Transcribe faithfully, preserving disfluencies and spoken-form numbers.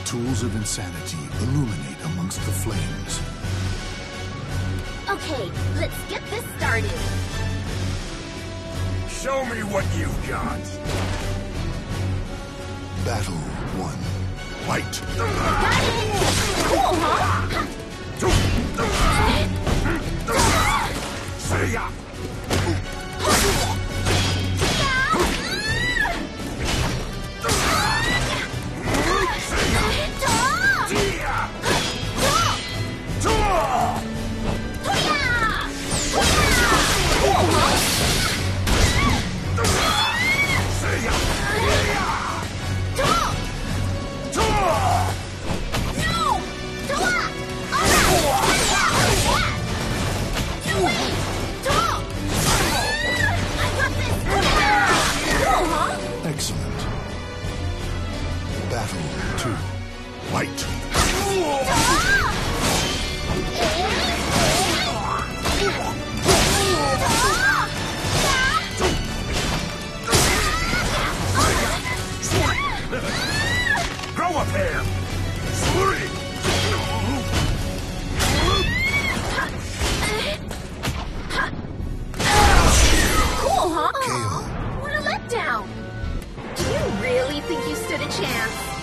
tools of insanity illuminate amongst the flames. Okay, let's get this started. Show me what you've got. Battle one. Fight! Got it! Cool, huh? See ya! Excellent. Battle two. Fight! Grow a pair! Cool, huh? K O. What a letdown! Do you really think you stood a chance?